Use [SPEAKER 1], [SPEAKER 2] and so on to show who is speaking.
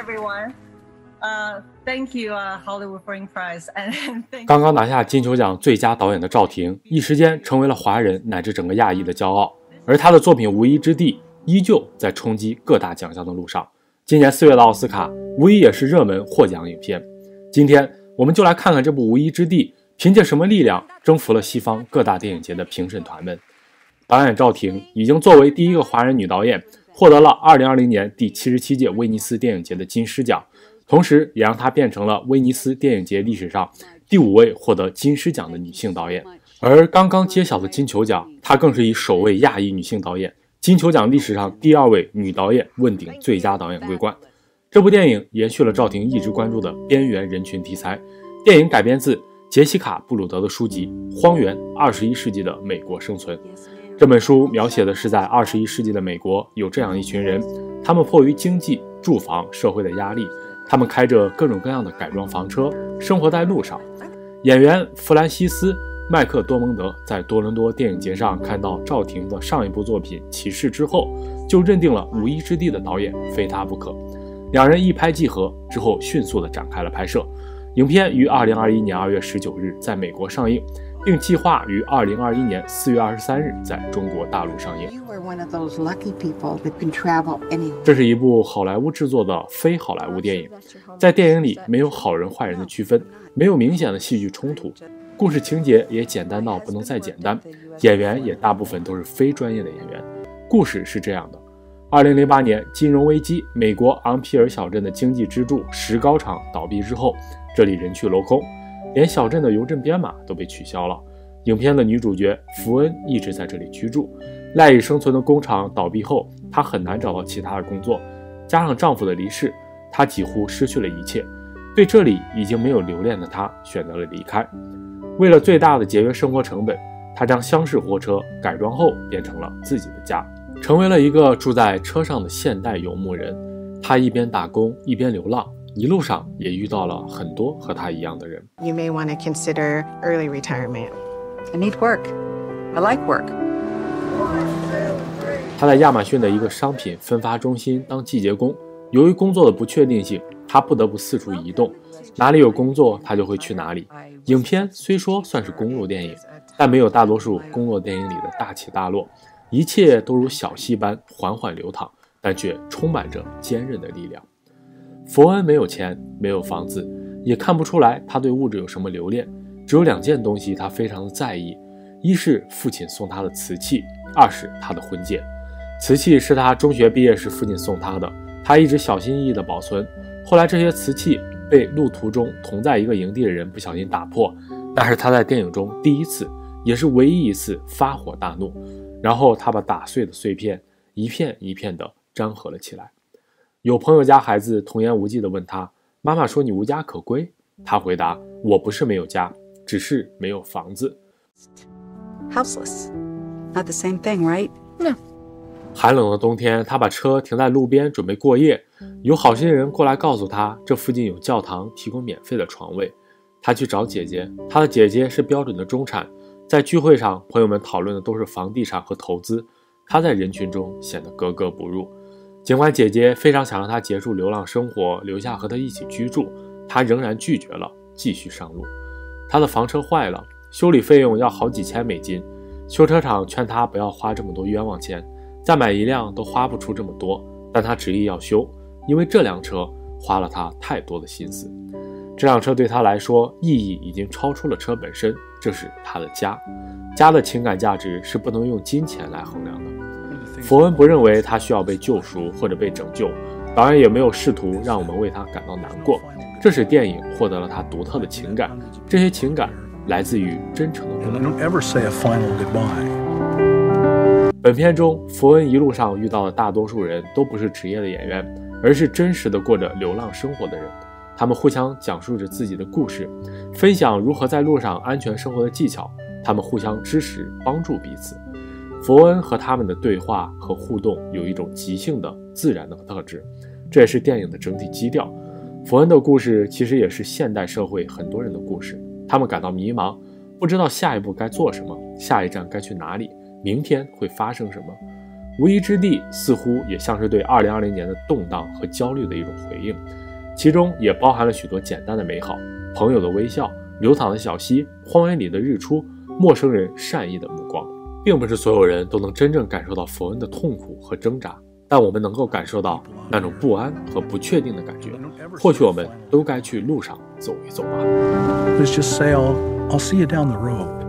[SPEAKER 1] everyone. Thank you, Hollywood Foreign Prize, and thank you.
[SPEAKER 2] 刚刚拿下金球奖最佳导演的赵婷，一时间成为了华人乃至整个亚裔的骄傲。而她的作品《无依之地》依旧在冲击各大奖项的路上。今年4月的奥斯卡，无疑也是热门获奖影片。今天我们就来看看这部《无依之地》凭借什么力量征服了西方各大电影节的评审团们。导演赵婷已经作为第一个华人女导演，获得了2020年第77届威尼斯电影节的金狮奖，同时也让她变成了威尼斯电影节历史上第5位获得金狮奖的女性导演。而刚刚揭晓的金球奖，她更是以首位亚裔女性导演，金球奖历史上第2位女导演问鼎最佳导演桂冠。这部电影延续了赵婷一直关注的边缘人群题材，电影改编自杰西卡·布鲁德的书籍《荒原：21世纪的美国生存》。这本书描写的是在21世纪的美国，有这样一群人，他们迫于经济、住房、社会的压力，他们开着各种各样的改装房车，生活在路上。演员弗兰西斯·麦克多蒙德在多伦多电影节上看到赵婷的上一部作品《骑士》之后，就认定了《无依之地》的导演非他不可。两人一拍即合，之后迅速地展开了拍摄。影片于2021年2月19日在美国上映，并计划于2021年4月23日在中国大陆上映。这是一部好莱坞制作的非好莱坞电影，在电影里没有好人坏人的区分，没有明显的戏剧冲突，故事情节也简单到不能再简单，演员也大部分都是非专业的演员。故事是这样的：2008年金融危机，美国昂皮尔小镇的经济支柱石膏厂倒闭之后，这里人去楼空，连小镇的邮政编码都被取消了。影片的女主角福恩一直在这里居住，赖以生存的工厂倒闭后，她很难找到其他的工作，加上丈夫的离世，她几乎失去了一切。对这里已经没有留恋的她选择了离开。为了最大的节约生活成本，她将厢式货车改装后变成了自己的家，成为了一个住在车上的现代游牧人。她一边打工一边流浪，一路上也遇到了很多和她一样的人。
[SPEAKER 3] You may want to consider early retirement. I need work. I like work.
[SPEAKER 2] 她在亚马逊的一个商品分发中心当季节工，由于工作的不确定性，她不得不四处移动，哪里有工作她就会去哪里。影片虽说算是公路电影，但没有大多数公路电影里的大起大落，一切都如小溪般缓缓流淌，但却充满着坚韧的力量。佛恩没有钱，没有房子，也看不出来他对物质有什么留恋，只有2件东西他非常的在意，一是父亲送他的瓷器，二是他的婚戒。瓷器是他中学毕业时父亲送他的，他一直小心翼翼地保存。后来这些瓷器被路途中同在一个营地的人不小心打破，那是他在电影中第一次，也是唯一一次发火大怒，然后他把打碎的碎片一片一片地粘合了起来。有朋友家孩子童言无忌地问他，妈妈说你无家可归，他回答，我不是没有家，只是没有房子。
[SPEAKER 4] Houseless. Not the same thing, right? No.
[SPEAKER 2] 寒冷的冬天，他把车停在路边准备过夜，有好心人过来告诉他，这附近有教堂提供免费的床位。他去找姐姐，他的姐姐是标准的中产，在聚会上朋友们讨论的都是房地产和投资，他在人群中显得格格不入。尽管姐姐非常想让他结束流浪生活，留下和他一起居住，他仍然拒绝了继续上路。他的房车坏了，修理费用要好几千美金，修车厂劝他不要花这么多冤枉钱，再买一辆都花不出这么多，但他执意要修，因为这辆车花了他太多的心思。这辆车对他来说意义已经超出了车本身，这是他的家。家的情感价值是不能用金钱来衡量的。佛恩不认为他需要被救赎或者被拯救，导演也没有试图让我们为他感到难过，这使电影获得了他独特的情感，这些情感来自于真诚的共鸣。本片中，佛恩一路上遇到的大多数人都不是职业的演员，而是真实的过着流浪生活的人。他们互相讲述着自己的故事，分享如何在路上安全生活的技巧，他们互相支持帮助彼此。佛恩和他们的对话和互动有一种即兴的自然的特质，这也是电影的整体基调。佛恩的故事其实也是现代社会很多人的故事，他们感到迷茫，不知道下一步该做什么，下一站该去哪里，明天会发生什么。 无依之地似乎也像是对2020年的动荡和焦虑的一种回应，其中也包含了许多简单的美好，朋友的微笑，流淌的小溪，荒原里的日出，陌生人善意的目光。并不是所有人都能真正感受到佛恩的痛苦和挣扎，但我们能够感受到那种不安和不确定的感觉。或许我们都该去路上走一走吧。
[SPEAKER 5] Let's just say I'll see you down the road.